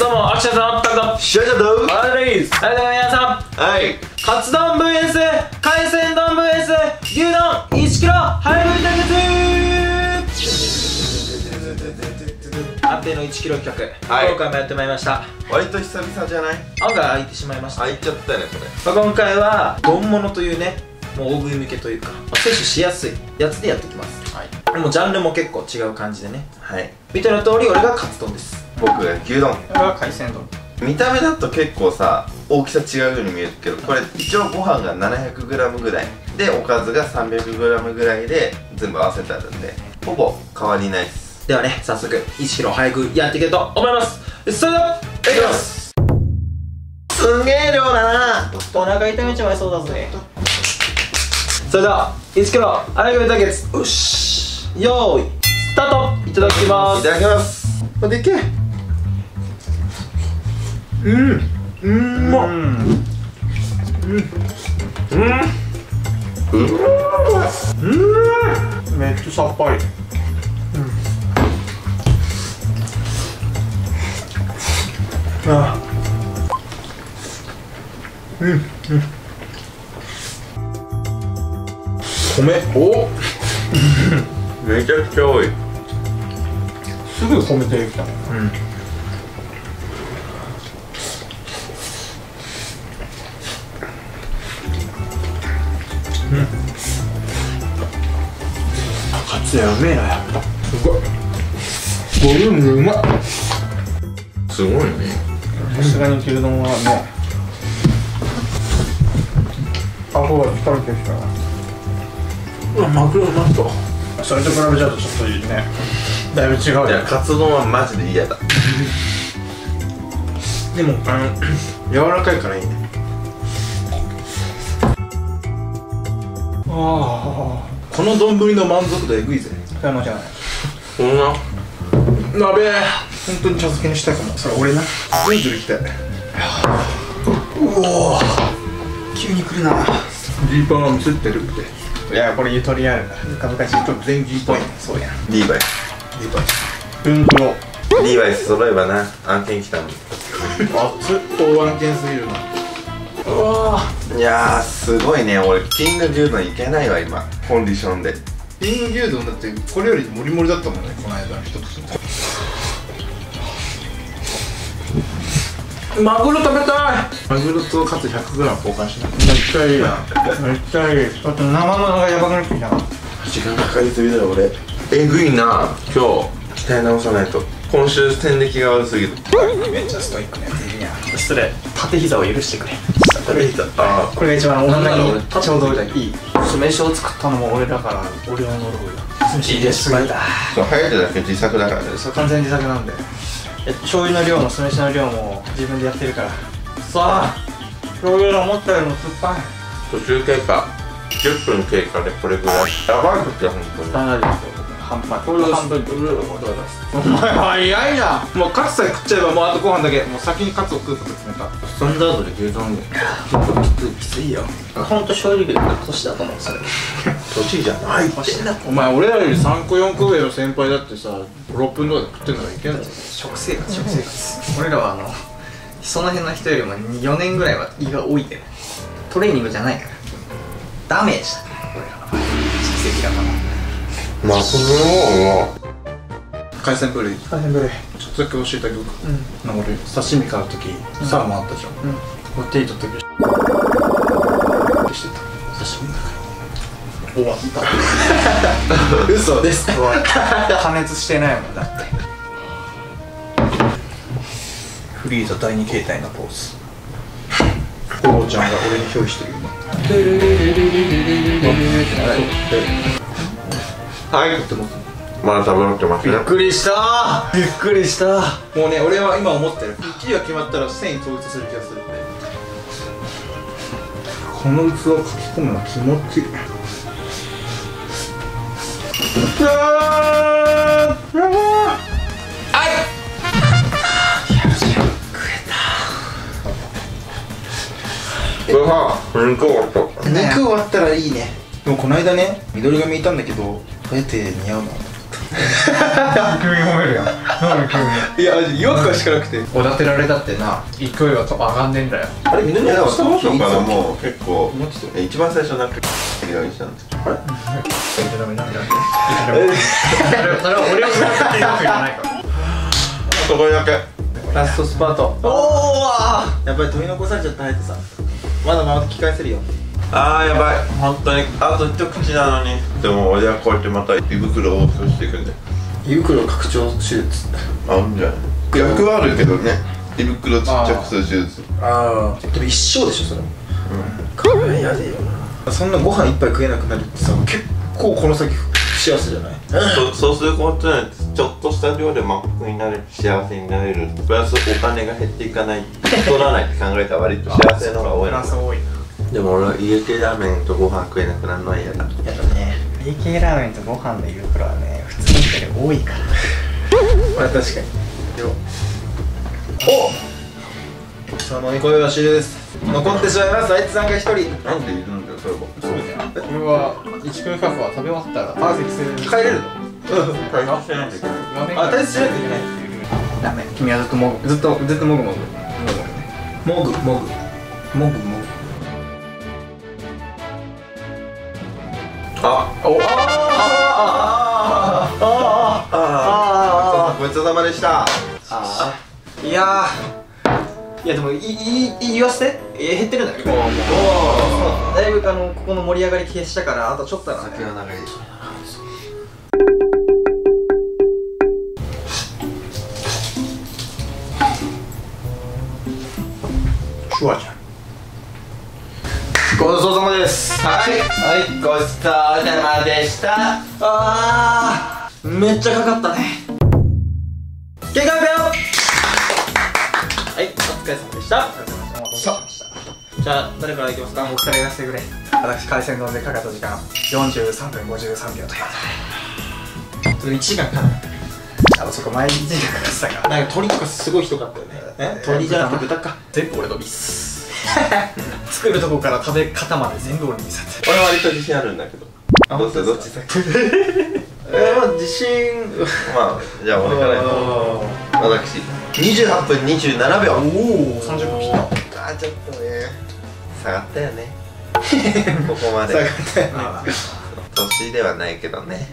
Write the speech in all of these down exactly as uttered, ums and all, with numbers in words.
どうも、アクションさん、タクトシャジャドあれです。はい、どうも皆さん。 はい。 カツ丼 ブイエス 海鮮丼 ブイエス 牛丼いちキロハイブリ対決。安定のいちキロ企画、はい、今回もやってまいりました。 割と久々じゃない？ 案が開いてしまいました。 開いちゃったよね、これ。 まあ、今回は丼物というね、もう大食い向けというか、まあ、摂取しやすいやつでやっていきます。はい。もうジャンルも結構違う感じでね。はい。見ての通り、俺がカツ丼です。 僕が牛丼。 俺は海鮮丼。 見た目だと結構さ、大きさ違うように見えるけど、これ一応ご飯が ななひゃくグラム ぐらいで、おかずが さんびゃくグラム ぐらいで全部合わせてあるんで、ほぼ変わりないです。 ではね、早速いちキロ早くやっていきたいと思います。それではいきます。 すんげえ量だな。 お腹痛めちまいそうだぜ。それではいちキロ早食い対決、よし、よーいスタート。いただきます。 いただきます。でけえ。うん、うんまっ、うん、うん、うん、めっちゃさっぱり。うん、あ、うん、うん。米、おめちゃくちゃ多い。すぐ米出てきた。うん。うん、カツやうめえな、やっぱ。すごいボリュームうまい。すごいね。さすがに牛丼はね、あ、ほら疲れてる人は。うわ、マグロうまそう。それと比べちゃうとちょっといいね、だいぶ違う。いや、カツ丼はマジで嫌だ。でもあの柔らかいからいいね。ああ、この丼の満足度えぐいぜ。それは間違いない。こんな鍋本当に茶漬けにしたいかも。それ俺な、ズルズルいきたい。うおー、急に来るな。ジーパンがミスってるって。いや、これゆとりあるから。昔ちょっと全員ジーパンやん。そうやん。リーバイス、リーバイス、うんとリーバイス揃えばな、案件来たのに。熱っ、大案件すぎるな。うわー、いやー、すごいね。俺キング牛丼いけないわ今、コンディションで。キング牛丼だってこれよりモリモリだったもんね、この間の一口。マグロ食べたい。マグロとカツ ひゃくグラム 交換しない。めっちゃいいやん。めっちゃいい。あと生物がやばくなってきたな。時間かかりすぎだよ俺。えぐいな。今日鍛え直さないと。今週戦歴が悪すぎる。めっちゃストイックなやついるやん。失礼。縦膝を許してくれ。縦膝。ああ、これが一番お腹にちょうどいい。酢飯を作ったのも俺だから、俺は乗る方がいいです。そう、早いだけ自作だからね。そう、完全自作なんで。醤油の量も酢飯の量も自分でやってるから。さあ、醤油の思ったよりも酸っぱい。途中経過じゅっぷん経過でこれぐらいやばい時は本当にかなり半端。これを半分に。お前早いな。もうカツさえ食っちゃえばもうあとご飯だけ。もう先にカツを食うこと決めた。スタンダードで牛丼できついよ。ほんと正直言ったら年だと思う。それ年じゃないって。お前俺らよりさんこよんこ上の先輩だってさ、ろっぷんとかで食ってんのがいけんの。食生活、食生活。俺らはあのその辺の人よりもよねんぐらいは胃が多いで、トレーニングじゃないからダメージだから俺らの場合、蓄積だから。まあその海鮮ブレイ、海鮮ブレイちょっとだけ教えてあげようか。うん、俺刺身買う時サーモンあったじゃん。うん、こう手に取った時してた。刺身だから終わった嘘です。加熱してないもんだって。フリーザだいに形態のポーズ。コロちゃんが俺に憑依してる今。はい、まだ食べ終わってますね。びっくりしたー、びっくりした。もうね、俺は今思ってる。生地が決まったら繊維統一する気がする。この器をかき込むの気持ちいい。うわー、やばー。はい、肉終わった。肉終わったらいいね。でもこの間ね、緑髪いたんだけど、こうやって似合うなと思った。 急に褒めるやん。なんで急に。 いや違和感しかなくて、 おだてられたってな、勢いはと上がんねえんだよ。 あれみんなにいやでもした当初からうもう結構もうちょっと一番最初なんかギラギラしたんですよ。あれえ、ダメなんでなんでそれは俺を言わせてるわけじゃないから。 そこだけラストスパート。おお、やっぱり取り残されちゃったハヤトさん。まだまだ聞き返せるよ。 あーやばい、本当にあと一口なのに。でも俺はこうやってまた胃袋を大きくしていくんで。 胃袋拡張手術。 あるんじゃない。逆はあるけどね、胃袋ちっちゃくする手術。 ああでも一生でしょそれも。うんこれやでよな。そんなご飯一杯食えなくなるってさ、結構この先不幸せじゃない？ そそうすることによってちょっとした量で満腹になれる、幸せになれる、プラスお金が減っていかない、太らないって考えたら割と幸せの方が多いな。 多いな。 でも俺は家系ラーメンとご飯食えなくなるのは嫌だ。 やだね。 家系ラーメンとご飯の胃袋はね、普通により多いから。 まあ確かに。おさあ飲み込みは終了です。残ってしまいます。あいつさんが一人。 なんでいるんだよそれは。そうじゃん。 これは一空カフは食べ終わったらパーフェクトする。 帰れるの？ 退出しないといけない。 あ、退出しないといけない。 ダメ。君はずっともぐずっとずっともぐもぐ。 もぐもぐもぐもぐ。 あ、 おあああああごちそうさまでした。 あいやいやでもいい言わせて減ってるんだけど、もうだいぶあのここの盛り上がり消したからあとちょっとなんだ酒は長い。 シュワちゃん。 ごちそうさまです。はいはいごちそうさまでした。あーめっちゃかかったね。結果発表。はい、お疲れ様でした。 お待たせしました。 じゃあ誰からいきますか？ お二人がしてくれ。私海鮮丼でかかった時間よんじゅうさんぷんごじゅうさんびょうということで。 それいちじかんかかった。 あのそこ毎日時間かかってたから。 なんか鶏とかすごいひどかったよね。え鶏じゃなくて豚か。 全部俺のミス。作るとこから食べ方まで全部俺のミスだった。 俺は割と自信あるんだけど。 あどうするどっち先？ えー、まあ自信まあじゃあ俺から私にじゅうはっぷんにじゅうななびょう。 おおさんじゅっぷん切った。 あーちょっとね下がったよねここまで下がったよね。 年ではないけどね。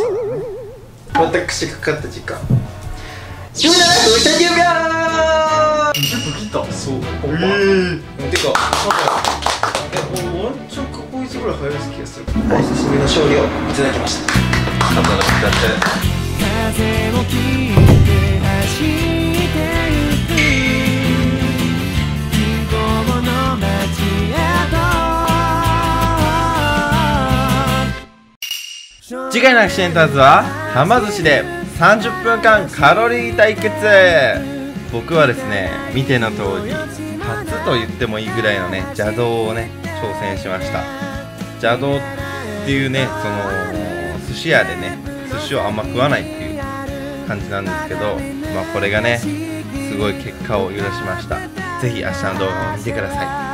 私がかかった時間じゅうななふんさんじゅうびょう。 にじゅっぷん切った。 そうほんま。えてかワンチャン過去一ぐらい早い気がする。お久しぶりの勝利をいただきました。 肩の下って風を切って走ってゆく銀行の街へと。 次回のアクシデンターズははま寿司でさんじゅっぷんかんカロリー対決。僕はですね見ての通り初と言ってもいいぐらいのね邪道をね挑戦しました。邪道っていうねその寿司屋でね寿司をあんま食わないっていう感じなんですけど、まあこれがねすごい結果を許しました。ぜひ明日の動画を見てください。